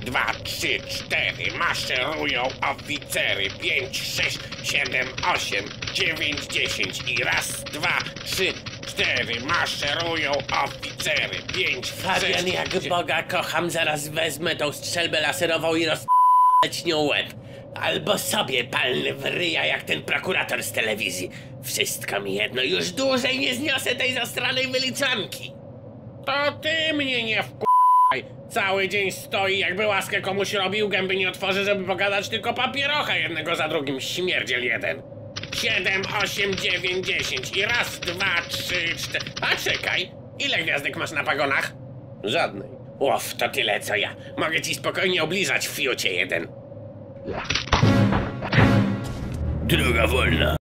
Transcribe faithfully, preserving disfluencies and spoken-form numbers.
dwa, trzy, cztery, maszerują oficery. Pięć, sześć, siedem, osiem, dziewięć, dziesięć i raz, dwa, trzy, cztery, maszerują oficery. Pięć, Fabian, sześć, jak dzie- Boga kocham, zaraz wezmę tą strzelbę laserową i rozp***ć nią łeb. Albo sobie palny w ryja jak ten prokurator z telewizji. Wszystko mi jedno, już dłużej nie zniosę tej zastranej wyliczanki. To ty mnie nie wk***aj. Cały dzień stoi, jakby łaskę komuś robił, gęby nie otworzy, żeby pogadać, tylko papierocha jednego za drugim, śmierdziel jeden. Siedem, osiem, dziewięć, dziesięć i raz, dwa, trzy, cztery... A czekaj, ile gwiazdek masz na pagonach? Żadnej. Łof, to tyle co ja. Mogę ci spokojnie obliżać, fiucie jeden. Droga wolna.